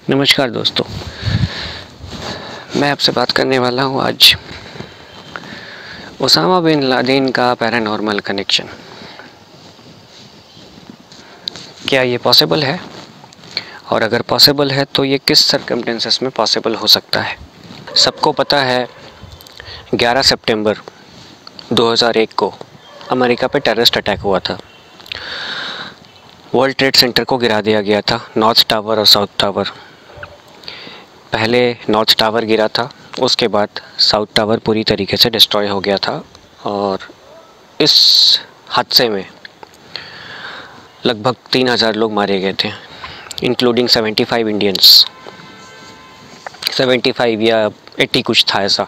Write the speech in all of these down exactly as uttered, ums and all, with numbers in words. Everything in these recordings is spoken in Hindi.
नमस्कार दोस्तों, मैं आपसे बात करने वाला हूँ आज ओसामा बिन लादेन का पैरानॉर्मल कनेक्शन। क्या ये पॉसिबल है, और अगर पॉसिबल है तो ये किस सर्कमस्टेंसेस में पॉसिबल हो सकता है। सबको पता है ग्यारह सितंबर दो हज़ार एक को अमेरिका पे टेररिस्ट अटैक हुआ था। वर्ल्ड ट्रेड सेंटर को गिरा दिया गया था, नॉर्थ टावर और साउथ टावर। पहले नॉर्थ टावर गिरा था, उसके बाद साउथ टावर पूरी तरीके से डिस्ट्रॉय हो गया था। और इस हादसे में लगभग तीन हज़ार लोग मारे गए थे, इंक्लूडिंग पचहत्तर इंडियंस। पचहत्तर या अस्सी कुछ था ऐसा।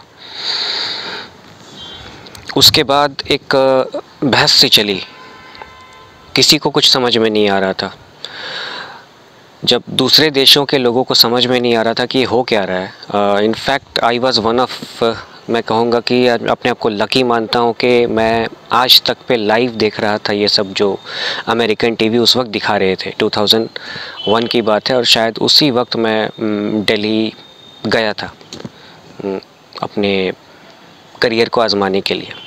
उसके बाद एक बहस सी चली, किसी को कुछ समझ में नहीं आ रहा था। जब दूसरे देशों के लोगों को समझ में नहीं आ रहा था कि ये हो क्या रहा है। In fact I was one of, मैं कहूँगा कि अपने आप को लकी मानता हूँ कि मैं आज तक पे लाइव देख रहा था ये सब जो अमेरिकन टीवी उस वक्त दिखा रहे थे। दो हज़ार एक की बात है, और शायद उसी वक्त मैं दिल्ली गया था अपने करियर को आजमाने के लिए।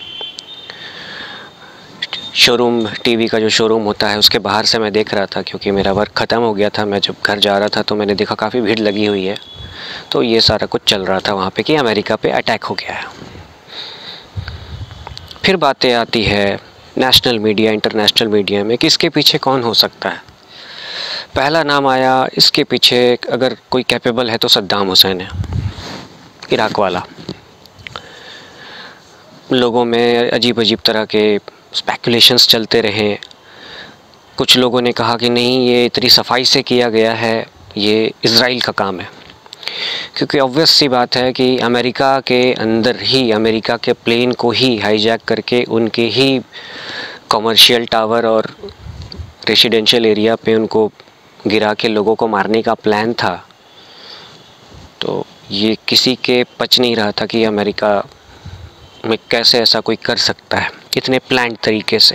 शोरूम, टीवी का जो शोरूम होता है उसके बाहर से मैं देख रहा था, क्योंकि मेरा वर्क ख़त्म हो गया था। मैं जब घर जा रहा था तो मैंने देखा काफ़ी भीड़ लगी हुई है, तो ये सारा कुछ चल रहा था वहाँ पे कि अमेरिका पे अटैक हो गया है। फिर बातें आती है नेशनल मीडिया, इंटरनेशनल मीडिया में कि इसके पीछे कौन हो सकता है। पहला नाम आया इसके पीछे, अगर कोई कैपेबल है तो सद्दाम हुसैन है, इराक वाला। लोगों में अजीब अजीब तरह के स्पेकुलेशंस चलते रहे। कुछ लोगों ने कहा कि नहीं, ये इतनी सफाई से किया गया है, ये इज़राइल का काम है। क्योंकि ऑब्वियस सी बात है कि अमेरिका के अंदर ही, अमेरिका के प्लेन को ही हाईजैक करके उनके ही कमर्शियल टावर और रेसिडेंशियल एरिया पे उनको गिरा के लोगों को मारने का प्लान था। तो ये किसी के पच नहीं रहा था कि अमेरिका में कैसे ऐसा कोई कर सकता है इतने प्लान्ड तरीके से।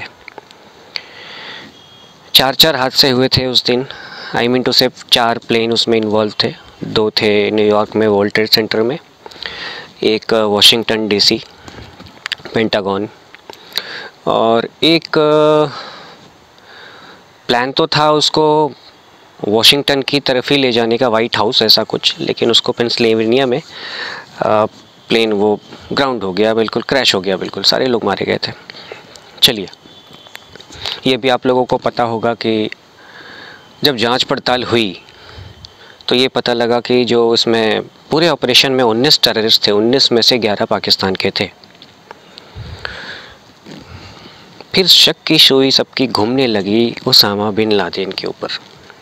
चार चार हादसे हुए थे उस दिन। आई मीन टू से चार प्लेन उसमें इन्वॉल्व थे। दो थे न्यूयॉर्क में वर्ल्ड ट्रेड सेंटर में, एक वाशिंगटन डीसी पेंटागन, और एक प्लान तो था उसको वाशिंगटन की तरफ ही ले जाने का, वाइट हाउस ऐसा कुछ, लेकिन उसको पेंसिल्वेनिया में प्लेन वो ग्राउंड हो गया, बिल्कुल क्रैश हो गया, बिल्कुल सारे लोग मारे गए थे। चलिए, ये भी आप लोगों को पता होगा कि जब जांच पड़ताल हुई तो ये पता लगा कि जो इसमें पूरे ऑपरेशन में उन्नीस टेररिस्ट थे, उन्नीस में से ग्यारह पाकिस्तान के थे। फिर शक की सुई सबकी घूमने लगी ओसामा बिन लादेन के ऊपर।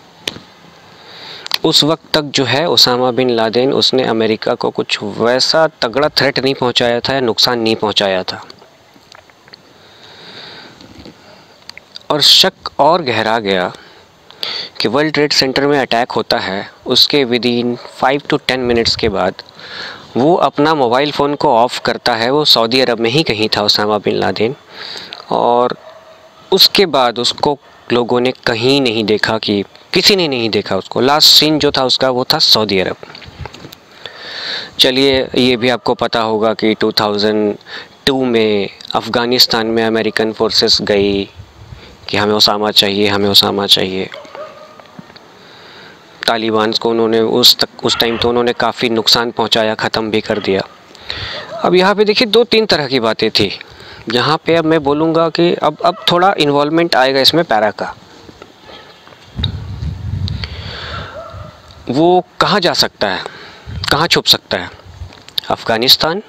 उस वक्त तक जो है ओसामा बिन लादेन, उसने अमेरिका को कुछ वैसा तगड़ा थ्रेट नहीं पहुंचाया था या नुकसान नहीं पहुंचाया था। और शक और गहरा गया कि वर्ल्ड ट्रेड सेंटर में अटैक होता है, उसके within five to ten minutes के बाद वो अपना मोबाइल फ़ोन को ऑफ़ करता है। वो सऊदी अरब में ही कहीं था ओसामा बिन लादेन, और उसके बाद उसको लोगों ने कहीं नहीं देखा, कि किसी ने नहीं देखा उसको। लास्ट सीन जो था उसका वो था सऊदी अरब। चलिए, ये भी आपको पता होगा कि दो हज़ार दो में अफ़गानिस्तान में अमेरिकन फोर्सेस गई कि हमें ओसामा चाहिए, हमें ओसामा चाहिए। तालिबान को उन्होंने उस तक उस टाइम तो उन्होंने काफ़ी नुकसान पहुंचाया, ख़त्म भी कर दिया। अब यहाँ पे देखिए दो तीन तरह की बातें थी। यहाँ पे अब मैं बोलूँगा कि अब अब थोड़ा इन्वॉल्वमेंट आएगा इसमें पैरा का। वो कहाँ जा सकता है, कहाँ छुप सकता है? Afghanistan,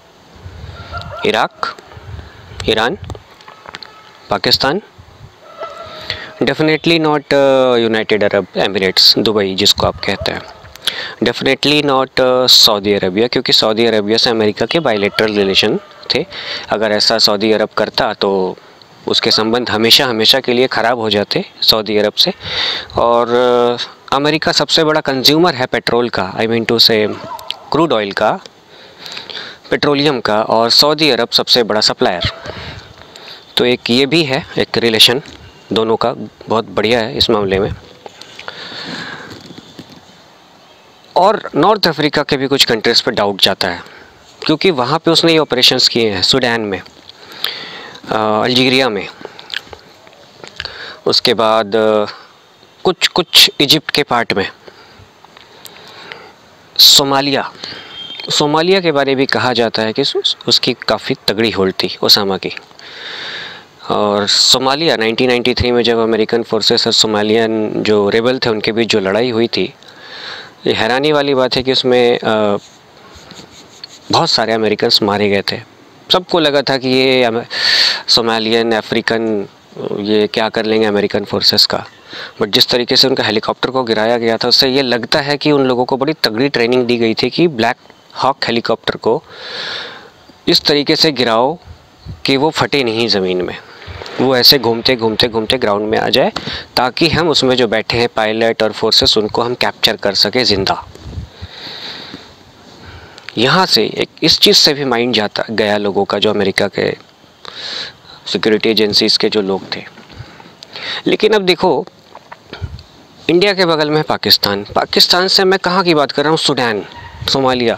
Iraq, Iran, Pakistan, definitely not United Arab Emirates, Dubai जिसको आप कहते हैं। डेफिनेटली नॉट सऊदी अरबिया, क्योंकि सऊदी अरबिया से अमेरिका के बायलैटरल रिलेशन थे। अगर ऐसा सऊदी अरब करता तो उसके संबंध हमेशा हमेशा के लिए ख़राब हो जाते सऊदी अरब से। और अमेरिका सबसे बड़ा कंज्यूमर है पेट्रोल का, I mean to say crude oil का, पेट्रोलियम का, और सऊदी अरब सबसे बड़ा सप्लायर। तो एक ये भी है, एक रिलेशन दोनों का बहुत बढ़िया है इस मामले में। और नॉर्थ अफ्रीका के भी कुछ कंट्रीज़ पे डाउट जाता है, क्योंकि वहाँ पे उसने ये ऑपरेशंस किए हैं, सूडान में, अल्जीरिया में, उसके बाद कुछ कुछ इजिप्ट के पार्ट में, सोमालिया सोमालिया के बारे में भी कहा जाता है कि उसकी काफ़ी तगड़ी होल्ड थी ओसामा की। और सोमालिया नाइनटीन नाइंटी थ्री में जब अमेरिकन फोर्सेस और सोमालियन जो रेबल थे उनके बीच जो लड़ाई हुई थी, ये हैरानी वाली बात है कि उसमें आ, बहुत सारे अमेरिकन्स मारे गए थे। सबको लगा था कि ये सोमालियन अफ्रीकन ये क्या कर लेंगे अमेरिकन फोर्सेस का, बट जिस तरीके से उनका हेलीकॉप्टर को गिराया गया था उससे ये लगता है कि उन लोगों को बड़ी तगड़ी ट्रेनिंग दी गई थी कि ब्लैक हॉक हेलीकॉप्टर को इस तरीके से गिराओ कि वो फटे नहीं ज़मीन में, वो ऐसे घूमते घूमते घूमते ग्राउंड में आ जाए ताकि हम उसमें जो बैठे हैं पायलट और फोर्सेस उनको हम कैप्चर कर सके ज़िंदा। यहाँ से एक इस चीज़ से भी माइंड जाता गया लोगों का, जो अमेरिका के सिक्योरिटी एजेंसीज़ के जो लोग थे। लेकिन अब देखो, इंडिया के बगल में पाकिस्तान, पाकिस्तान से मैं कहाँ की बात कर रहा हूँ, सूडान, सोमालिया,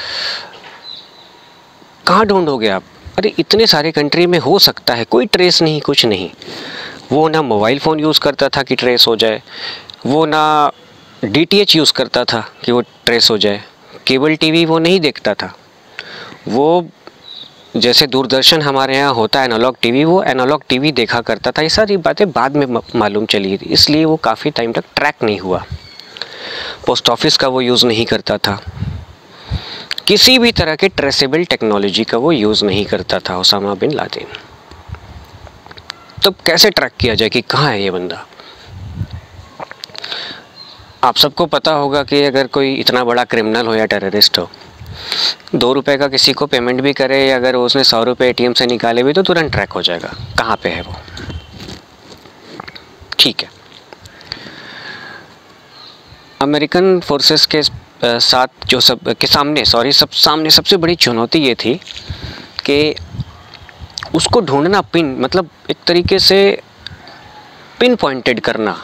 कहाँ ढूंढोगे आप? अरे इतने सारे कंट्री में हो सकता है, कोई ट्रेस नहीं, कुछ नहीं। वो ना मोबाइल फ़ोन यूज़ करता था कि ट्रेस हो जाए, वो ना डीटीएच यूज़ करता था कि वो ट्रेस हो जाए, केबल टीवी वो नहीं देखता था, वो जैसे दूरदर्शन हमारे यहाँ होता है एनालॉग टीवी, वो एनालॉग टीवी देखा करता था। ये सारी बातें बाद में मालूम चली थी, इसलिए वो काफ़ी टाइम तक ट्रैक नहीं हुआ। पोस्ट ऑफिस का वो यूज़ नहीं करता था, किसी भी तरह के ट्रेसेबल टेक्नोलॉजी का वो यूज़ नहीं करता था ओसामा बिन लादेन। तो कैसे ट्रैक किया जाए कि कहाँ है ये बंदा? आप सबको पता होगा कि अगर कोई इतना बड़ा क्रिमिनल हो या टेररिस्ट हो, दो रुपए का किसी को पेमेंट भी करे, अगर उसने सौ रुपये एटीएम से निकाले भी तो तुरंत ट्रैक हो जाएगा कहाँ पे है वो। ठीक है, अमेरिकन फोर्सेस के साथ जो सब के सामने सॉरी सब सामने सबसे बड़ी चुनौती ये थी कि उसको ढूंढना, पिन मतलब एक तरीके से पिन पॉइंटेड करना,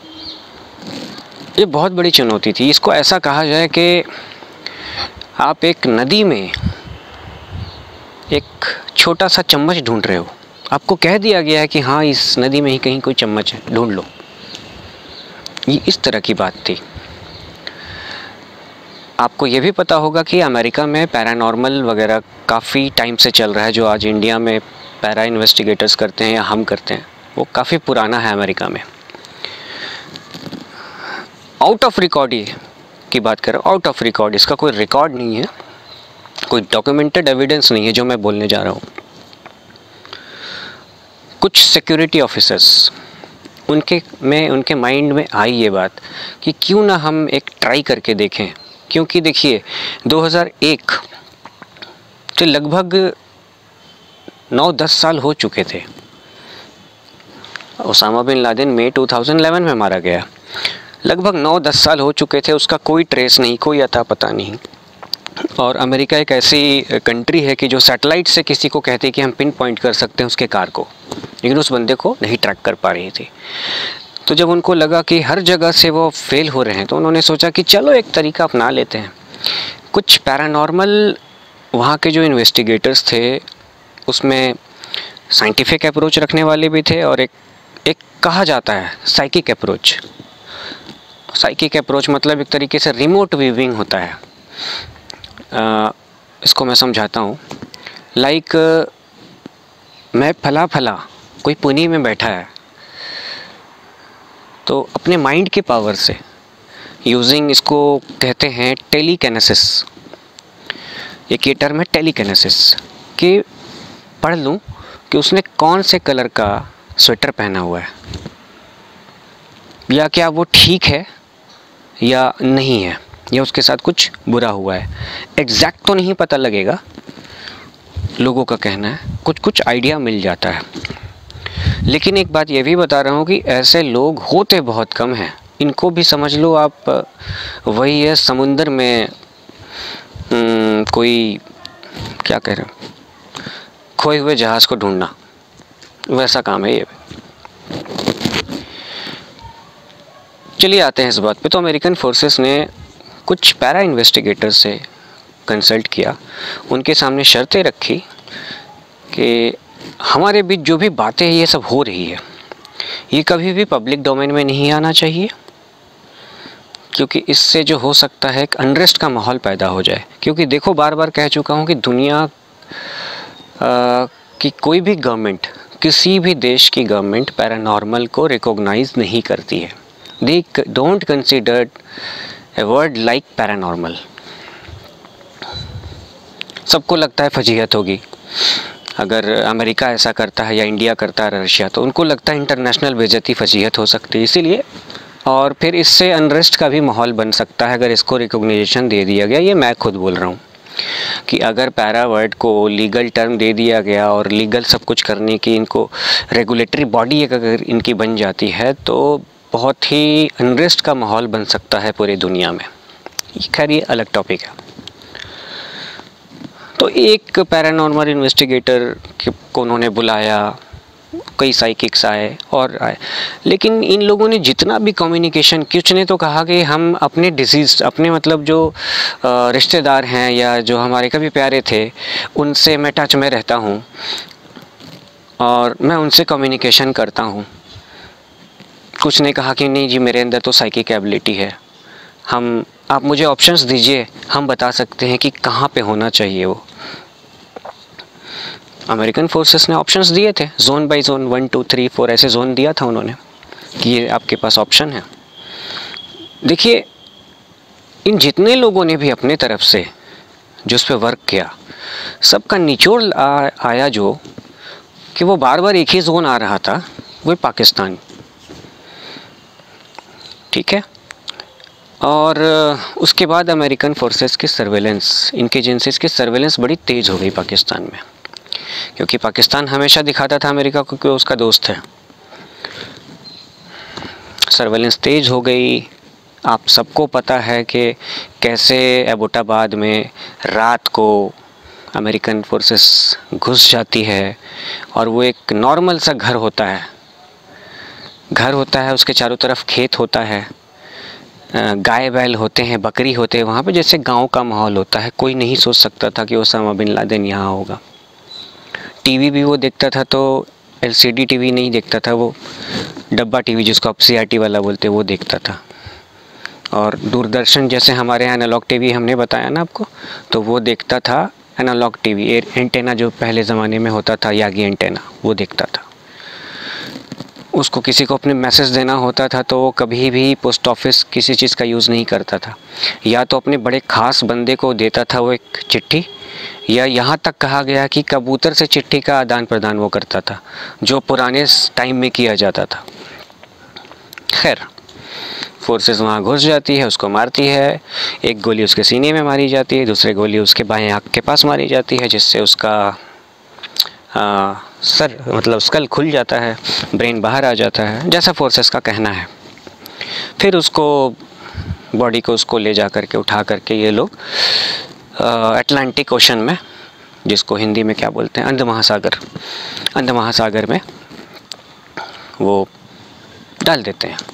ये बहुत बड़ी चुनौती थी। इसको ऐसा कहा जाए कि आप एक नदी में एक छोटा सा चम्मच ढूंढ रहे हो, आपको कह दिया गया है कि हाँ इस नदी में ही कहीं कोई चम्मच है, ढूंढ लो। ये इस तरह की बात थी। आपको ये भी पता होगा कि अमेरिका में पैरानॉर्मल वगैरह काफ़ी टाइम से चल रहा है, जो आज इंडिया में पैरा इन्वेस्टिगेटर्स करते हैं या हम करते हैं, वो काफ़ी पुराना है अमेरिका में। आउट ऑफ रिकॉर्ड ये की बात करें, आउट ऑफ रिकॉर्ड, इसका कोई रिकॉर्ड नहीं है, कोई डॉक्यूमेंटेड एविडेंस नहीं है जो मैं बोलने जा रहा हूँ। कुछ सिक्योरिटी ऑफिसर्स, उनके में उनके माइंड में आई ये बात कि क्यों ना हम एक ट्राई करके देखें, क्योंकि देखिए दो हज़ार एक से लगभग नौ दस साल हो चुके थे। ओसामा बिन लादेन मई दो हज़ार ग्यारह में मारा गया, लगभग नौ दस साल हो चुके थे, उसका कोई ट्रेस नहीं, कोई अता पता नहीं। और अमेरिका एक ऐसी कंट्री है कि जो सैटेलाइट से किसी को कहते हैं कि हम पिन पॉइंट कर सकते हैं उसके कार को, लेकिन उस बंदे को नहीं ट्रैक कर पा रही थी। तो जब उनको लगा कि हर जगह से वो फेल हो रहे हैं, तो उन्होंने सोचा कि चलो एक तरीका अपना लेते हैं। कुछ पैरानॉर्मल वहाँ के जो इन्वेस्टिगेटर्स थे उसमें साइंटिफिक अप्रोच रखने वाले भी थे, और एक एक कहा जाता है साइकिक अप्रोच। साइकिक अप्रोच मतलब एक तरीके से रिमोट व्यूइंग होता है। आ, इसको मैं समझाता हूँ। लाइक मैं फला फला कोई पुणे में बैठा है, तो अपने माइंड के पावर से यूजिंग, इसको कहते हैं टेलीकिनेसिस, एक ये टर्म है टेलीकिनेसिस, कि पढ़ लूँ कि उसने कौन से कलर का स्वेटर पहना हुआ है, या क्या वो ठीक है या नहीं है, या उसके साथ कुछ बुरा हुआ है। एग्जैक्ट तो नहीं पता लगेगा, लोगों का कहना है, कुछ कुछ आइडिया मिल जाता है। लेकिन एक बात ये भी बता रहा हूँ कि ऐसे लोग होते बहुत कम हैं। इनको भी समझ लो आप, वही है समुंदर में न, कोई क्या कह रहे हो, खोए हुए जहाज़ को ढूंढना, वैसा काम है ये। चलिए आते हैं इस बात पे। तो अमेरिकन फोर्सेस ने कुछ पैरा इन्वेस्टिगेटर से कंसल्ट किया, उनके सामने शर्तें रखी कि हमारे बीच जो भी बातें ये सब हो रही है ये कभी भी पब्लिक डोमेन में नहीं आना चाहिए, क्योंकि इससे जो हो सकता है एक अनरेस्ट का माहौल पैदा हो जाए। क्योंकि देखो, बार बार कह चुका हूँ कि दुनिया आ, की कोई भी गवर्नमेंट, किसी भी देश की गवर्नमेंट पैरानॉर्मल को रिकॉग्नाइज नहीं करती है। They don't consider a word like paranormal. सबको लगता है फजीहत होगी अगर अमेरिका ऐसा करता है या इंडिया करता है, रशिया, तो उनको लगता है इंटरनेशनल बेइज्जती फजीहत हो सकती है। इसीलिए और फिर इससे अनरेस्ट का भी माहौल बन सकता है अगर इसको रिकॉग्निशन दे दिया गया। ये मैं खुद बोल रहा हूँ कि अगर पैरा वर्ड को लीगल टर्म दे दिया गया और लीगल सब कुछ करने की इनको रेगुलेटरी बॉडी अगर इनकी बन जाती है तो बहुत ही अनरेस्ट का माहौल बन सकता है पूरी दुनिया में। खैर, ये अलग टॉपिक है। तो एक पैरानॉर्मल इन्वेस्टिगेटर को उन्होंने बुलाया, कई साइकिक्स आए और आए, लेकिन इन लोगों ने जितना भी कम्युनिकेशन, कुछ ने तो कहा कि हम अपने डिजीज, अपने मतलब जो रिश्तेदार हैं या जो हमारे कभी प्यारे थे उनसे मैं टच में रहता हूँ और मैं उनसे कम्युनिकेशन करता हूँ। कुछ ने कहा कि नहीं जी, मेरे अंदर तो साइकिक एबिलिटी है, हम आप मुझे ऑप्शंस दीजिए, हम बता सकते हैं कि कहाँ पे होना चाहिए वो। अमेरिकन फोर्सेस ने ऑप्शंस दिए थे, zone by zone, one two three four ऐसे जोन दिया था उन्होंने कि ये आपके पास ऑप्शन है। देखिए, इन जितने लोगों ने भी अपने तरफ से जो उस पर वर्क किया, सबका निचोड़ आ, आया जो कि वो बार बार एक ही जोन आ रहा था, वो पाकिस्तान। ठीक है। और उसके बाद अमेरिकन फोर्सेस की सर्वेलेंस, इनके एजेंसीज की सर्वेलेंस बड़ी तेज़ हो गई पाकिस्तान में, क्योंकि पाकिस्तान हमेशा दिखाता था अमेरिका को कि उसका दोस्त है। सर्वेलेंस तेज़ हो गई। आप सबको पता है कि कैसे एबोटाबाद में रात को अमेरिकन फोर्सेस घुस जाती है और वो एक नॉर्मल सा घर होता है, घर होता है, उसके चारों तरफ खेत होता है, गाय बैल होते हैं, बकरी होते हैं वहाँ पे, जैसे गांव का माहौल होता है। कोई नहीं सोच सकता था कि ओसामा बिन लादेन यहाँ होगा। टीवी भी वो देखता था तो एलसीडी टीवी नहीं देखता था, वो डब्बा टीवी जिसको आप सीआरटी वाला बोलते हैं वो देखता था। और दूरदर्शन जैसे हमारे यहाँ एनालॉग टीवी हमने बताया ना आपको, तो वो देखता था एनालॉग टीवी, एंटेना जो पहले ज़माने में होता था, यागी एंटेना, वो देखता था। उसको किसी को अपने मैसेज देना होता था तो वो कभी भी पोस्ट ऑफिस किसी चीज़ का यूज़ नहीं करता था, या तो अपने बड़े ख़ास बंदे को देता था वो एक चिट्ठी, या यहाँ तक कहा गया कि कबूतर से चिट्ठी का आदान प्रदान वो करता था, जो पुराने टाइम में किया जाता था। खैर, फोर्सेस वहाँ घुस जाती है, उसको मारती है। एक गोली उसके सीने में मारी जाती है, दूसरी गोली उसके बाएं आँख के पास मारी जाती है, जिससे उसका आ, सर मतलब स्कल खुल जाता है, ब्रेन बाहर आ जाता है, जैसा फोर्सेस का कहना है। फिर उसको बॉडी को उसको ले जा करके उठा करके ये लोग अटलांटिक ओशन में, जिसको हिंदी में क्या बोलते हैं, अंध महासागर, अंध महासागर में वो डाल देते हैं।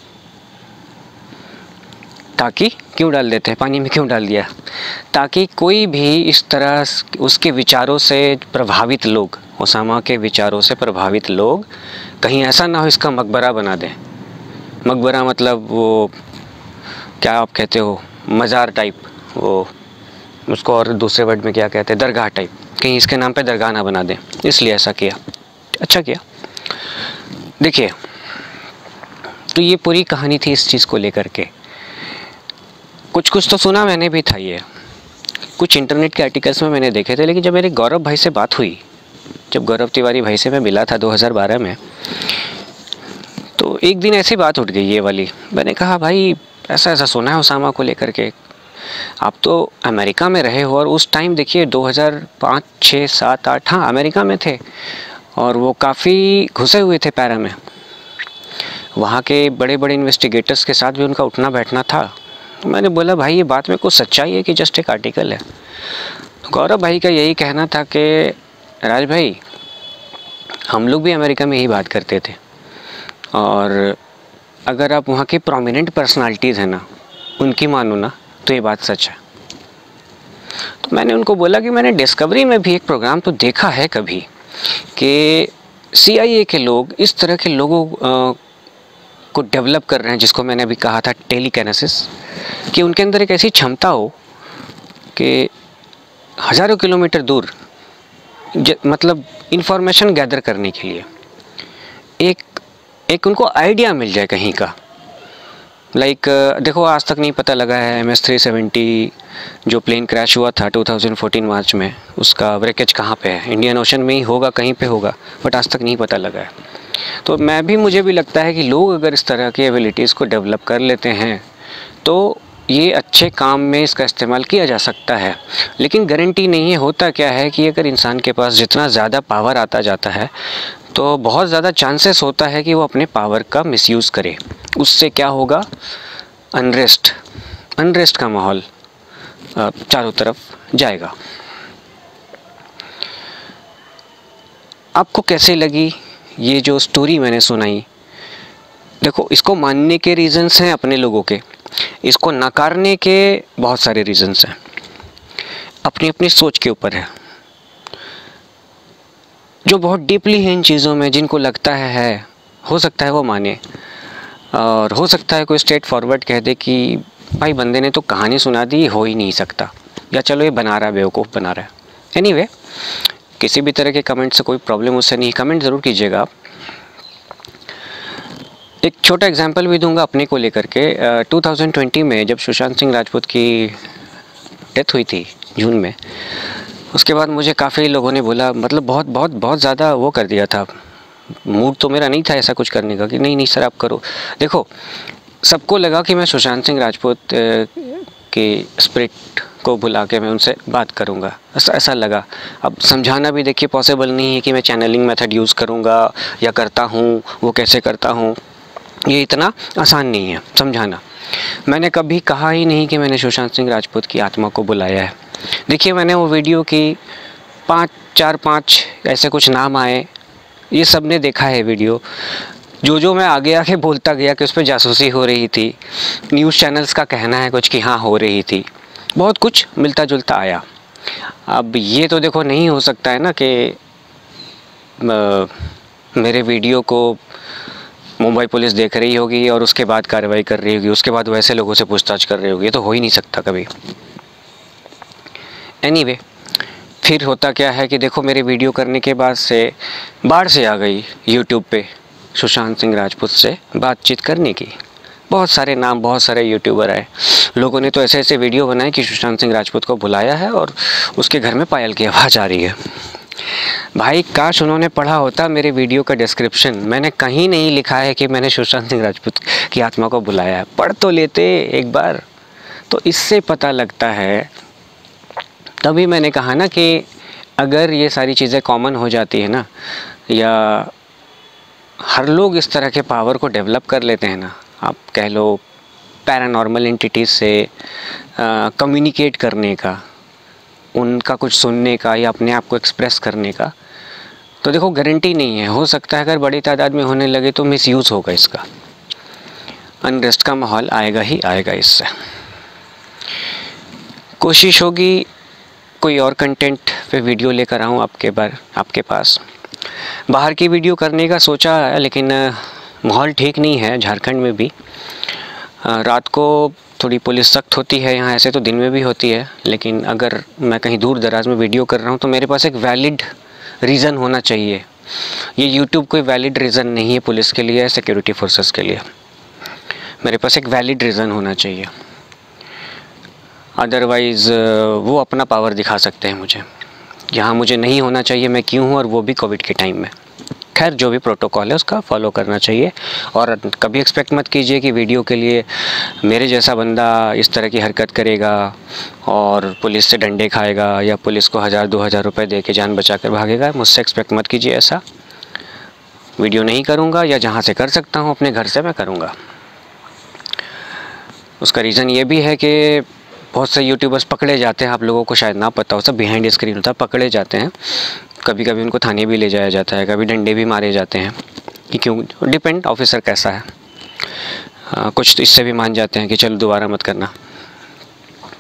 ताकि क्यों डाल देते हैं, पानी में क्यों डाल दिया, ताकि कोई भी इस तरह उसके विचारों से प्रभावित लोग, ओसामा के विचारों से प्रभावित लोग, कहीं ऐसा ना हो इसका मकबरा बना दें। मकबरा मतलब वो क्या आप कहते हो, मज़ार टाइप, वो उसको और दूसरे वर्ड में क्या कहते हैं, दरगाह टाइप, कहीं इसके नाम पे दरगाह ना बना दें, इसलिए ऐसा किया। अच्छा किया। देखिए, तो ये पूरी कहानी थी इस चीज़ को लेकर के। कुछ कुछ तो सुना मैंने भी था, ये कुछ इंटरनेट के आर्टिकल्स में मैंने देखे थे, लेकिन जब मेरे गौरव भाई से बात हुई, जब गौरव तिवारी भाई से मैं मिला था दो हज़ार बारह में, तो एक दिन ऐसी बात उठ गई ये वाली। मैंने कहा भाई ऐसा ऐसा सुना है ओसामा को लेकर के, आप तो अमेरिका में रहे हो, और उस टाइम देखिए दो हज़ार पाँच, छः, सात, आठ, हाँ अमेरिका में थे, और वो काफ़ी घुसे हुए थे पैरा में। वहाँ के बड़े बड़े इन्वेस्टिगेटर्स के साथ भी उनका उठना बैठना था। मैंने बोला भाई ये बात में कुछ सच्चाई है कि जस्ट एक आर्टिकल है। गौरव भाई का यही कहना था कि राज भाई, हम लोग भी अमेरिका में यही बात करते थे, और अगर आप वहाँ के प्रोमिनेंट पर्सनालिटीज़ हैं ना, उनकी मानो ना, तो तो ये बात सच है। तो मैंने उनको बोला कि मैंने डिस्कवरी में भी एक प्रोग्राम तो देखा है कभी कि सी आई ए के लोग इस तरह के लोगों आ, को डेवलप कर रहे हैं, जिसको मैंने अभी कहा था टेलीकाइनेसिस, कि उनके अंदर एक ऐसी क्षमता हो कि हज़ारों किलोमीटर दूर मतलब इंफॉर्मेशन गैदर करने के लिए एक एक उनको आइडिया मिल जाए कहीं का। लाइक like, देखो आज तक नहीं पता लगा है एम एस थ्री सेवेंटी जो प्लेन क्रैश हुआ था टू थाउज़ेंड फोर्टीन मार्च में, उसका ब्रेकेज कहाँ पे है। इंडियन ओशन में ही होगा, कहीं पे होगा, बट आज तक नहीं पता लगा है। तो मैं भी मुझे भी लगता है कि लोग अगर इस तरह की एबिलिटीज़ को डेवलप कर लेते हैं तो ये अच्छे काम में इसका इस्तेमाल किया जा सकता है। लेकिन गारंटी नहीं है। होता क्या है कि अगर इंसान के पास जितना ज़्यादा पावर आता जाता है तो बहुत ज़्यादा चांसेस होता है कि वो अपने पावर का मिसयूज़ करे। उससे क्या होगा, अनरेस्ट अनरेस्ट का माहौल चारों तरफ जाएगा। आपको कैसे लगी ये जो स्टोरी मैंने सुनाई? देखो, इसको मानने के रीज़न्स हैं अपने लोगों के, इसको नकारने के बहुत सारे रीज़न्स हैं, अपनी अपनी सोच के ऊपर है। जो बहुत डीपली है इन चीज़ों में, जिनको लगता है, है हो सकता है वो माने, और हो सकता है कोई स्ट्रेट फॉरवर्ड कह दे कि भाई बंदे ने तो कहानी सुना दी, हो ही नहीं सकता, या चलो ये बना रहा है, बेवकूफ़ बना रहा है। एनीवे, किसी भी तरह के कमेंट से कोई प्रॉब्लम उससे नहीं, कमेंट ज़रूर कीजिएगा आप। एक छोटा एग्जांपल भी दूंगा अपने को लेकर के। टू थाउज़ेंड ट्वेंटी में जब सुशांत सिंह राजपूत की डेथ हुई थी जून में, उसके बाद मुझे काफ़ी लोगों ने बोला, मतलब बहुत बहुत बहुत ज़्यादा वो कर दिया था, मूड तो मेरा नहीं था ऐसा कुछ करने का कि नहीं नहीं सर आप करो। देखो, सबको लगा कि मैं सुशांत सिंह राजपूत के स्पिरिट को बुला के मैं उनसे बात करूंगा, ऐसा ऐसा लगा। अब समझाना भी देखिए पॉसिबल नहीं है कि मैं चैनलिंग मेथड यूज़ करूंगा या करता हूँ, वो कैसे करता हूँ, ये इतना आसान नहीं है समझाना। मैंने कभी कहा ही नहीं कि मैंने सुशांत सिंह राजपूत की आत्मा को बुलाया है। देखिए, मैंने वो वीडियो की पाँच चार पाँच ऐसे कुछ नाम आए, ये सब ने देखा है वीडियो। जो जो मैं आगे आके बोलता गया कि उस पर जासूसी हो रही थी, न्यूज़ चैनल्स का कहना है कुछ कि हाँ हो रही थी, बहुत कुछ मिलता जुलता आया। अब ये तो देखो नहीं हो सकता है ना कि मेरे वीडियो को मुंबई पुलिस देख रही होगी और उसके बाद कार्रवाई कर रही होगी, उसके बाद वैसे लोगों से पूछताछ कर रही होगी, ये तो हो ही नहीं सकता कभी। एनीवे, फिर होता क्या है कि देखो, मेरे वीडियो करने के बाद से बाढ़ से आ गई यूट्यूब पे सुशांत सिंह राजपूत से बातचीत करने की। बहुत सारे नाम, बहुत सारे यूट्यूबर आए, लोगों ने तो ऐसे ऐसे वीडियो बनाए कि सुशांत सिंह राजपूत को बुलाया है और उसके घर में पायल की आवाज़ आ रही है। भाई काश उन्होंने पढ़ा होता मेरे वीडियो का डिस्क्रिप्शन, मैंने कहीं नहीं लिखा है कि मैंने सुशांत सिंह राजपूत की आत्मा को बुलाया है। पढ़ तो लेते एक बार, तो इससे पता लगता है। तभी मैंने कहा ना कि अगर ये सारी चीज़ें कॉमन हो जाती है ना, या हर लोग इस तरह के पावर को डेवलप कर लेते हैं ना, आप कह लो पैरानॉर्मल एंटिटीज़ से कम्युनिकेट करने का, उनका कुछ सुनने का या अपने आप को एक्सप्रेस करने का, तो देखो गारंटी नहीं है। हो सकता है अगर बड़ी तादाद में होने लगे तो मिसयूज़ होगा इसका, अनरेस्ट का माहौल आएगा ही आएगा। इससे कोशिश होगी कोई और कंटेंट पे वीडियो लेकर आऊँ आपके बार आपके पास। बाहर की वीडियो करने का सोचा है, लेकिन माहौल ठीक नहीं है झारखंड में भी। रात को थोड़ी पुलिस सख्त होती है यहाँ, ऐसे तो दिन में भी होती है, लेकिन अगर मैं कहीं दूर दराज में वीडियो कर रहा हूँ तो मेरे पास एक वैलिड रीज़न होना चाहिए। ये यूट्यूब कोई वैलिड रीज़न नहीं है पुलिस के लिए, सिक्योरिटी फोर्सेस के लिए। मेरे पास एक वैलिड रीज़न होना चाहिए, अदरवाइज़ वो अपना पावर दिखा सकते हैं मुझे। यहाँ मुझे नहीं होना चाहिए, मैं क्यों हूँ, और वो भी कोविड के टाइम में। खैर, जो भी प्रोटोकॉल है उसका फॉलो करना चाहिए। और कभी एक्सपेक्ट मत कीजिए कि वीडियो के लिए मेरे जैसा बंदा इस तरह की हरकत करेगा और पुलिस से डंडे खाएगा या पुलिस को हज़ार दो हज़ार रुपये दे के जान बचा कर भागेगा। मुझसे एक्सपेक्ट मत कीजिए ऐसा। वीडियो नहीं करूँगा, या जहाँ से कर सकता हूँ अपने घर से मैं करूँगा। उसका रीज़न ये भी है कि बहुत से यूट्यूबर्स पकड़े जाते हैं, आप लोगों को शायद ना पता हो, सब बिहाइंड स्क्रीन होता है, पकड़े जाते हैं। कभी कभी उनको थाने भी ले जाया जाता है, कभी डंडे भी मारे जाते हैं कि क्यों, डिपेंड ऑफिसर कैसा है। आ, कुछ तो इससे भी मान जाते हैं कि चलो दोबारा मत करना।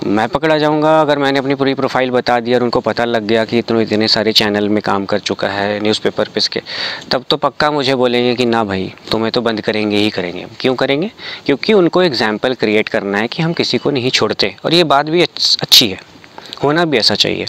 मैं पकड़ा जाऊंगा अगर मैंने अपनी पूरी प्रोफाइल बता दी और उनको पता लग गया कि इतने इतने सारे चैनल में काम कर चुका है न्यूज़पेपर पे इसके, तब तो पक्का मुझे बोलेंगे कि ना भाई तुम्हें तो बंद करेंगे ही करेंगे। क्यों करेंगे? क्योंकि उनको एग्जाम्पल क्रिएट करना है कि हम किसी को नहीं छोड़ते, और ये बात भी अच्छी है, होना भी ऐसा चाहिए।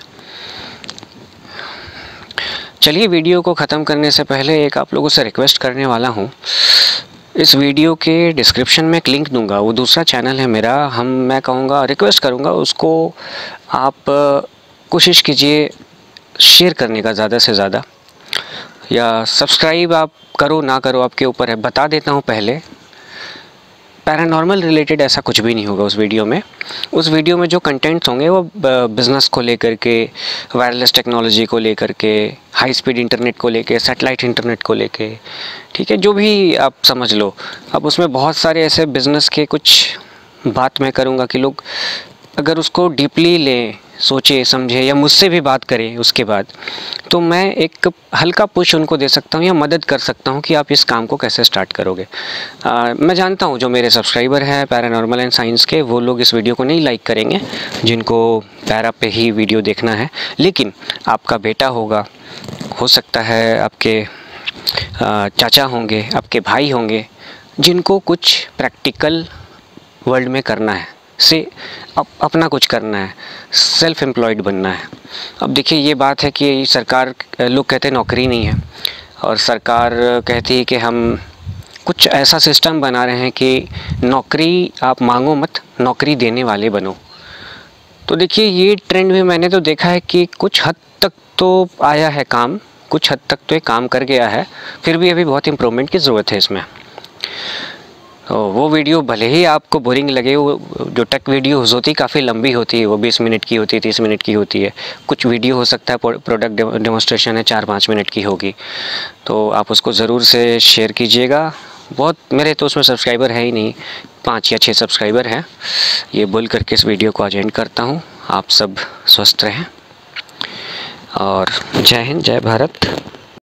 चलिए, वीडियो को ख़त्म करने से पहले एक आप लोगों से रिक्वेस्ट करने वाला हूँ। इस वीडियो के डिस्क्रिप्शन में एक लिंक दूंगा, वो दूसरा चैनल है मेरा। हम मैं कहूँगा, रिक्वेस्ट करूँगा उसको आप कोशिश कीजिए शेयर करने का ज़्यादा से ज़्यादा, या सब्सक्राइब आप करो ना करो आपके ऊपर है। बता देता हूँ पहले, पैरानॉर्मल रिलेटेड ऐसा कुछ भी नहीं होगा उस वीडियो में। उस वीडियो में जो कंटेंट्स होंगे वो बिज़नेस को लेकर के, वायरलेस टेक्नोलॉजी को लेकर के, हाई स्पीड इंटरनेट को लेके, सैटेलाइट इंटरनेट को लेके, ठीक है, जो भी आप समझ लो। अब उसमें बहुत सारे ऐसे बिज़नेस के कुछ बात मैं करूँगा कि लोग अगर उसको डीपली लें, सोचे समझे, या मुझसे भी बात करें उसके बाद, तो मैं एक हल्का पुश उनको दे सकता हूँ या मदद कर सकता हूँ कि आप इस काम को कैसे स्टार्ट करोगे। आ, मैं जानता हूँ जो मेरे सब्सक्राइबर हैं पैरानॉर्मल एंड साइंस के, वो लोग इस वीडियो को नहीं लाइक करेंगे जिनको पैरा पे ही वीडियो देखना है, लेकिन आपका बेटा होगा, हो सकता है आपके चाचा होंगे, आपके भाई होंगे, जिनको कुछ प्रैक्टिकल वर्ल्ड में करना है, से अप, अपना कुछ करना है, सेल्फ एम्प्लॉयड बनना है। अब देखिए, ये बात है कि सरकार, लोग कहते हैं नौकरी नहीं है, और सरकार कहती है कि हम कुछ ऐसा सिस्टम बना रहे हैं कि नौकरी आप मांगो मत, नौकरी देने वाले बनो। तो देखिए, ये ट्रेंड भी मैंने तो देखा है कि कुछ हद तक तो आया है काम, कुछ हद तक तो ये काम कर गया है, फिर भी अभी बहुत इम्प्रूवमेंट की ज़रूरत है इसमें। तो वो वीडियो भले ही आपको बोरिंग लगे, वो जो टेक वीडियोज़ होती काफ़ी लंबी होती है, वो बीस मिनट की होती है, तीस मिनट की होती है। कुछ वीडियो हो सकता है प्रोडक्ट डेमोन्स्ट्रेशन है, चार पाँच मिनट की होगी, तो आप उसको ज़रूर से शेयर कीजिएगा। बहुत, मेरे तो उसमें सब्सक्राइबर है ही नहीं, पाँच या छः सब्सक्राइबर हैं। ये बोल करके इस वीडियो को आज एंड करता हूँ। आप सब स्वस्थ रहें, और जय हिंद, जय भारत।